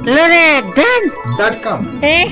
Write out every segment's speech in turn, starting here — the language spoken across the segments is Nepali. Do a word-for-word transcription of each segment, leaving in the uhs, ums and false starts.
luredon dot com.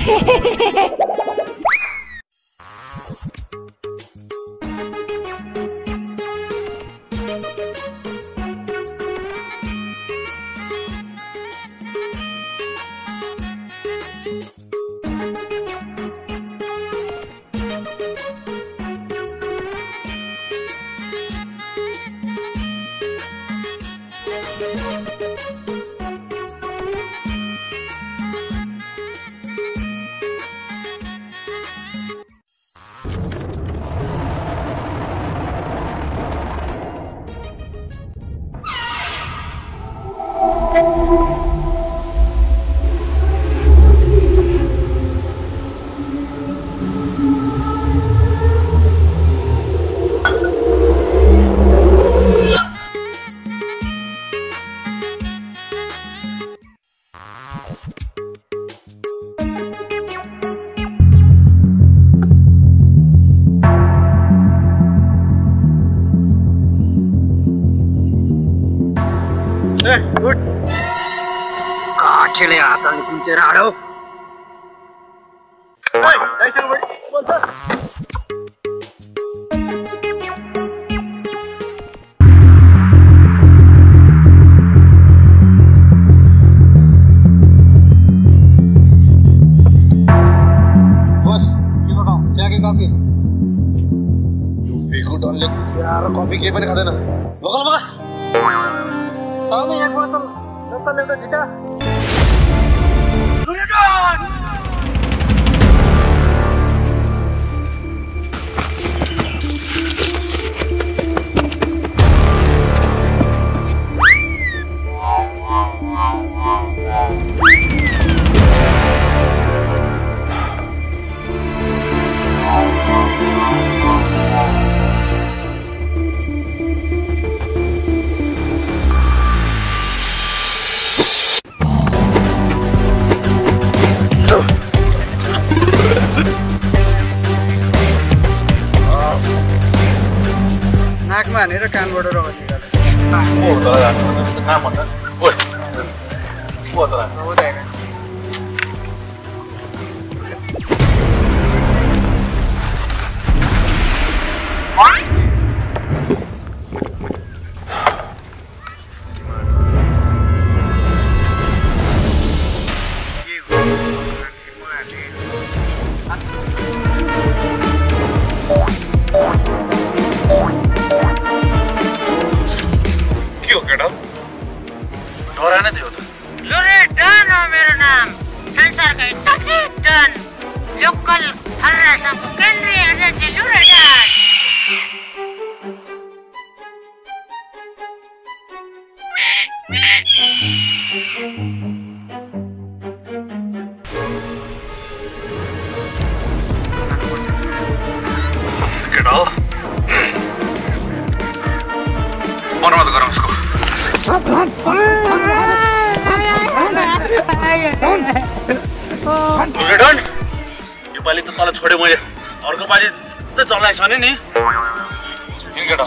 Chile atau ni kunci rado. Hey, dari sana balik. Bos, kita tahu. Saya ke kopi. You figure don't let saya kopi ke mana kada na. Lokal mana? Tahu ni yang botol. Botol itu jika. Luredon! नाकमा हानेर कानबाट रगत निकाल्छ ओ तर नाम भन्दा ओइ ओ तर हो दाइ luredon हो मेरो नाम संसारकै चर्चित डन लोकल हर्रासको केन्द्रीय एजेन्सी luredon केटा बर्बाद गरौँ उसको luredon यो पालि त तल छोडे मैले अर्को पालि त चलाइछ नि नि केटा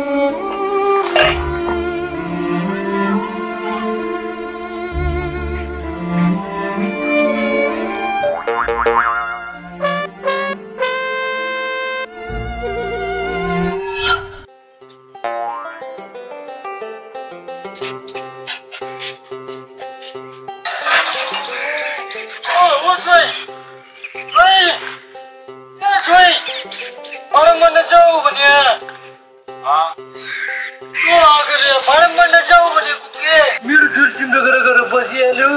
मेरो छोरी तिम्रो घर गएर बसिहाल्यो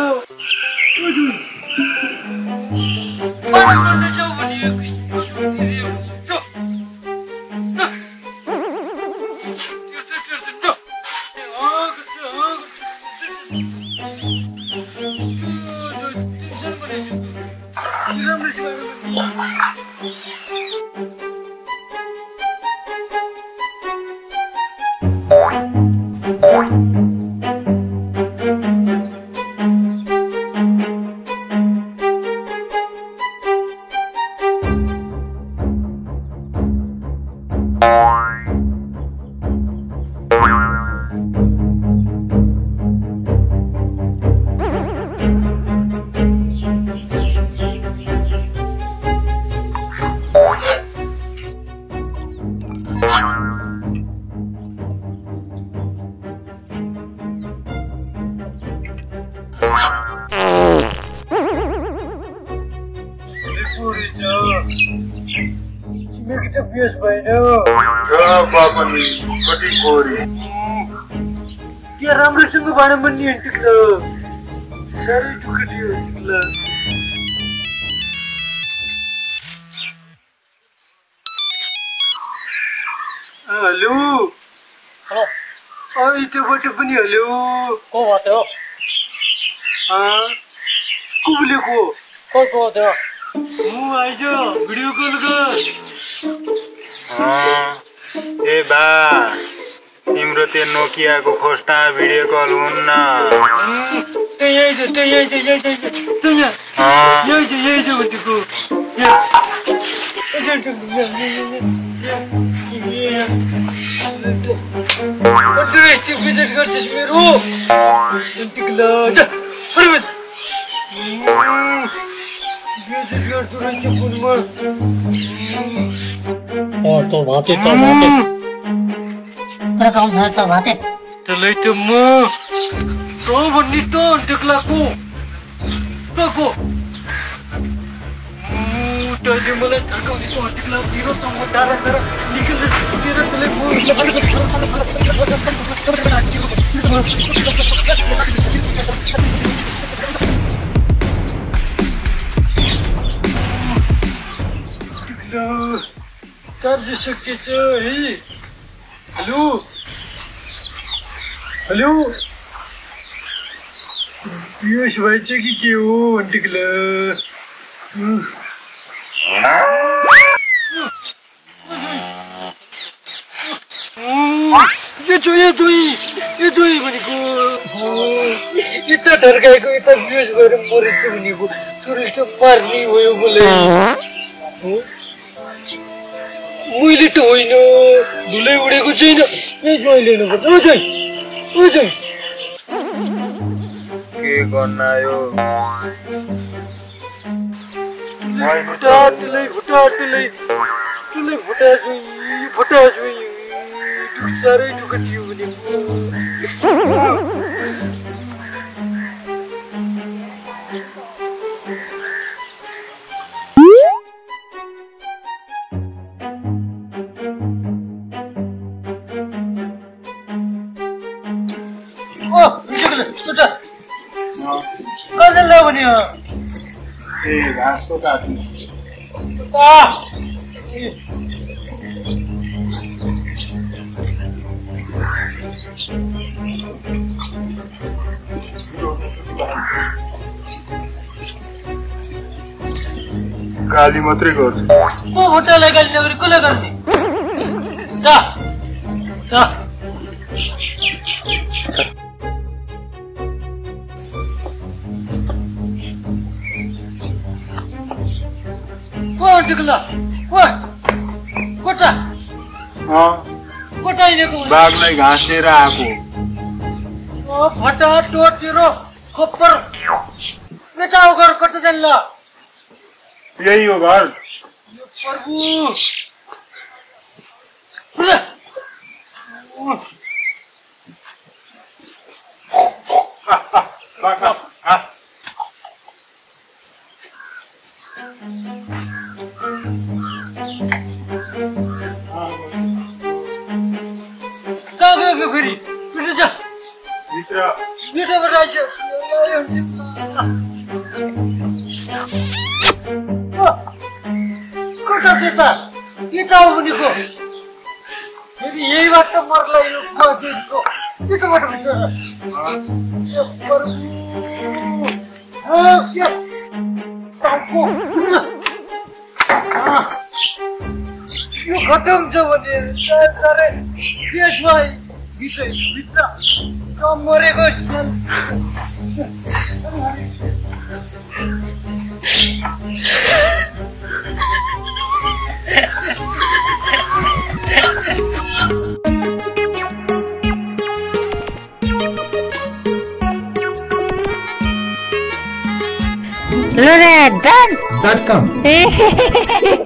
बियोस भएन पनि कति गोरी त्यो राम्रोसँग भाँडा बन्ने टिक्ल साह्रै टुक्रियो टिक्ल हेलो हेलो अँ त्योबाट पनि हेलो को भयो त्यो को बोलेको को को त्यो म आइज भिडियो कल गर ए बा तिम्रो त्यो नोकियाको खोस्टा भिडियो कल हुन्न त्यही यही छ त्यही यही छ यही छ त्यही यही छ यही छ भनेको त्यो विजिट गर्छस् मेरो टिक्ला जा बराबर विजिट गर्छु रहेछ फोनमा ओ तो भाते तो भाते तर काम छ त भाते त्यसलाई त म त भन्ने त टिक्लाको तको तैँले मलाई थर्काउने त टिक्ला बिरो त म डाँडा डाँडा निकालेर फुटेर त्यसलाई म चार्ज सकिएछ है हेलो हेलो बियोस भएछ कि के हो टिक्ला यो जो यो दुई यो दुई भनेको यता ढर्काएको यता बियोस भएर मरेछ भनेको सुरेश मार्ने हो यो मलाई मैले त होइन धुलै उडेको छैन यही ज्वाइँ लिनुपर्छ ओ ज्वाइँ ओ ज्वाइँ के गर्न आयो भुटा त्यसलाई भुटा त्यसलाई त्यसलाई भुटा ज्वाइँ भुटा ज्वाइँ साह्रै दुःख थियो भनेको ए घाँसको काट्नु गाली मात्रै गर्छु को भुटालाई गाली नगरी कसलाई गर्ने जा जा ओ टिक्ला ओ कोटा कोटा हिँडेको बाघलाई घाँस लिएर आएको ओ फटा टोटेरो खप्पर केटा हो घर कता जान्न यही हो घर प्रभु कहाँ गएको फेरि भित्र जा भित्र भित्रबाट आइस कता त्यता यता हो भनेको फेरि यही बाटो मर्ला यो मजेको यताबाट भित्र यो खतम छ भने साह्रै त्यसमा भित्र भित्र मरेको luredon dot com